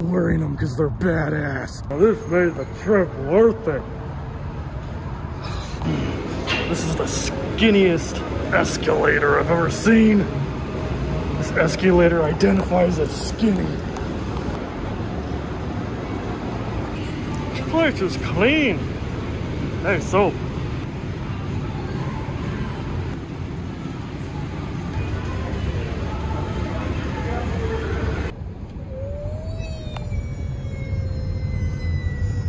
I'm wearing them because they're badass. Now, this made the trip worth it. This is the skinniest escalator I've ever seen. This escalator identifies as skinny. This place is clean. Hey, so